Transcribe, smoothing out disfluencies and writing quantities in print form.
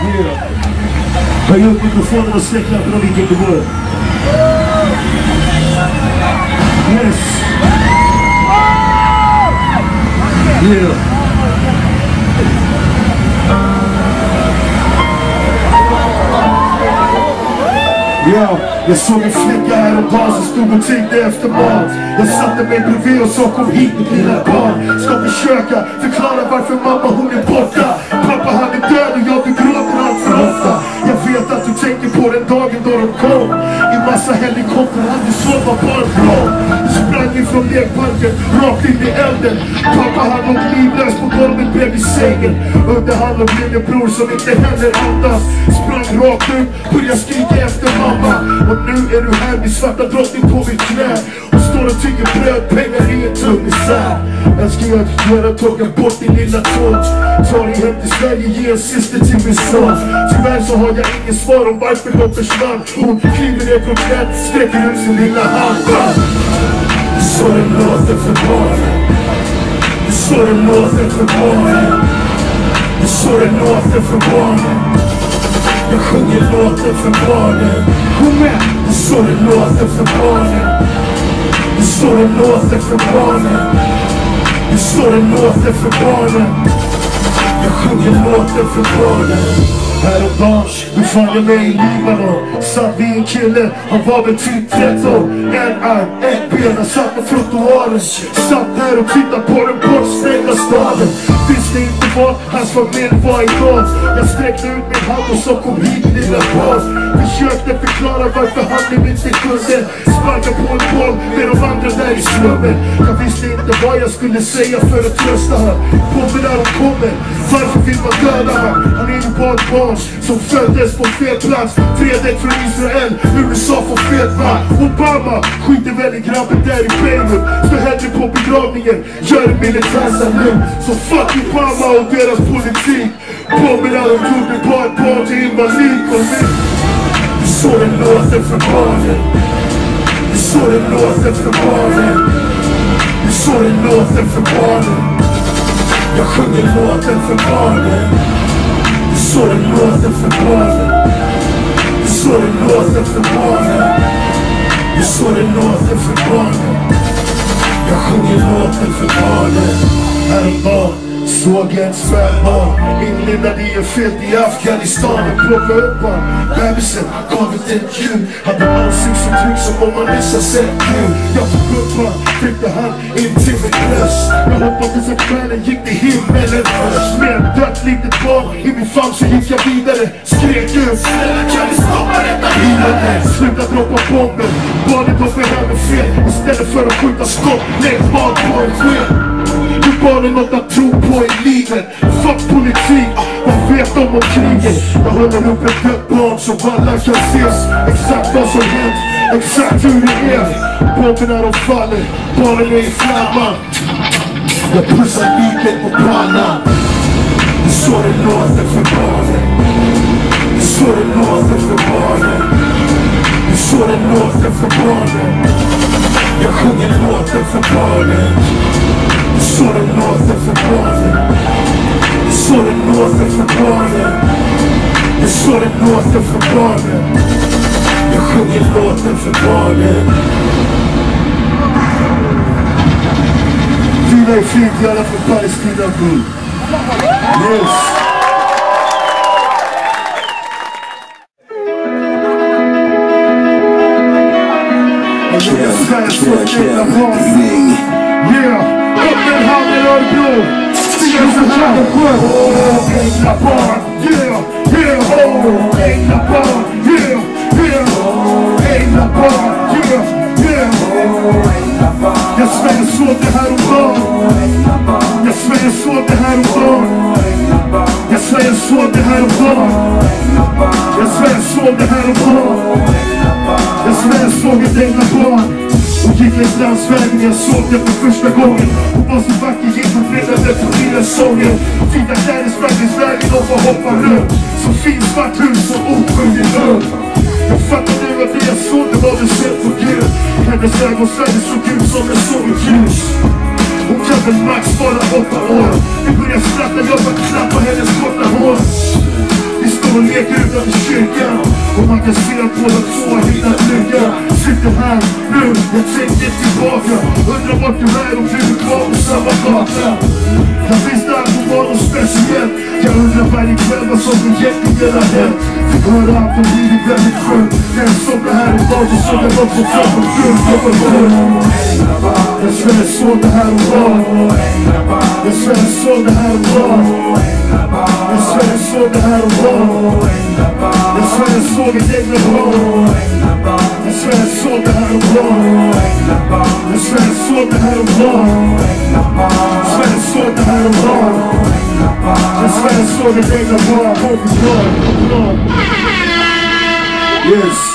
Höj upp mikrofonen och släck lamporna lite i går. Yes. Yeah. Ja, jag såg en flicka här och dag som stod och tänkte efter mat. Jag satte mig bredvid och sa kom hit med dina barn. Ska försöka förklara varför mamma hon är borta. Pappa han är död och jag du gråter allt för ofta. Jag vet att du tänker på den dagen då de kom. I massa helikopter hade du såg var bara bra. Du sprang ifrån lekparken rakt in i elden. Pappa han låg livlös på golvet bredvid sängen. Under han och lillebror som inte heller andas. Sprang rakt ut, började skrika efter mamma. Och nu är du här med svarta drottning på mitt knä. Och står och tycker bröd, pengar i en tung isär. Älskar jag att göra tågen bort din lilla tåg. Ta dig hem till Sverige, ge en syster till min son. Tyvärr så har jag ingen svar om varför de försvann. Hon kliver ner på knät, sträcker ut sin lilla hand. Så det låter för barnen. Så det låter för barnen. Så det låter för barnen. Jag sjunger låter för barnen. Kom med! Så det låter för barnen. Så det låter för barnen. Så det låter för barnen. Jag sjunger låter för barnen. Häromdagen befann jag mig i Libanon. Satt vid en kille, han var väl typ 13. En arm, ett ben, han satt på trottoaren. Satt där och tittade på den bortstängda staden. Visste inte vad hans familj var idag. Jag sträckte ut min hand och så kom hit lilla barn. Försökte förklara varför han inte kunde sparka på en boll med de andra där i slummen. Jag visste inte vad jag skulle säga för att trösta han. Kommer där de kommer, varför vill man döda han? Han är ju bara ett barn som föddes på fel plats. Fredet från Israel, USA får fet man. Obama skiter väl i grabben där i Beirut. Står hellre på begravningen, gör en militärsalut. Så fuck Obama och deras politik. Påminner de gjorde på ett barn till invalid. Så det låter för barnen. Så det låter för barnen. Så det låter för barnen. Jag sjunger låten för barnen. Så det låter för barnen. Så det låter för barnen. Så det låter för barnen. Jag sjunger låten för barnen. Häromdagen såg jag en spädbarn inlindad i en fält i Afghanistan. Och plockade upp han, bebisen gav ett ljud. Hade ansiktsuttryck som om man nyss har sett Gud. Jag tog upp han, tryckte han in till mitt bröst. Jag hoppades att stjärnen gick till himmelen först. Med ett dött litet barn i min famn så gick jag vidare. Skrek ut, kan vi stoppa detta lidande? Sluta droppa bomber, barnet de behöver fred. Istället för att skjuta skott, lägg barn på en sked. Du bara något att tro på i livet. Fuck politik, vad vet de om kriget? Jag håller upp ett dött barn som alla kan ses. Exakt vad som hänt, exakt hur det är. Bomberna de faller, barnen är i flamman. Jag pussar liket på pannan. Så det låter för barnen. Så det låter för barnen. Så det låter för barnen. Jag sjunger låter för barnen. Så det låter för barnen. Så det låter för barnen. Så det låter för barnen. Jag sjunger låten för barnen. Vila i frid i alla för Palestina bror. Yes. Yeah, upp med handen Örebro. Stiger så här och skönt. Ängla barn, yeah, yeah. Ängla barn, yeah, yeah. Ängla barn, yeah, yeah. Jag svär jag såg det här om dagen. Jag svär jag såg det här om dagen. Jag svär jag såg det här om dagen. Jag svär jag såg det här om dagen. Jag svär jag såg ett ängla barn. Och gick längs landsvägen, jag såg det för första gången. Hon var så vacker, gick och vredade på lilla sången. Fina kläder sprang i vägen och var hoppa runt. Så fin svart hus och oskyldig lugn. Jag fattar nu att det jag såg, det var väl sett på Gud. Hennes ögonfärger såg ut som jag såg ett ljus. Hon kan väl max bara 8 år. Vi börjar skratta, jag bara klappa hennes korta hår. Vi står och leker utanför kyrkan. Och man kan se att båda två har hittat lycka. Sitter här nu, jag tänker tillbaka. Undrar vart du är och blir kvar på samma gata. Jag finns där på morgon speciellt. Jag undrar varje kväll vad som egentligen har hänt. Fick höra allt och blir väldigt skönt. När jag somnar här och dag så såg jag upp på fram och grund. Jag svär jag såg det här och dag. Jag svär jag såg det här och dag. Jag svär jag såg det här och dag. Jag svär jag såg ett egna barn. Jag svär jag såg det här och dag. Jag svär jag såg det här och dag. Jag svär jag såg det här och dag. Jag svär jag såg ett egna barn. Yes.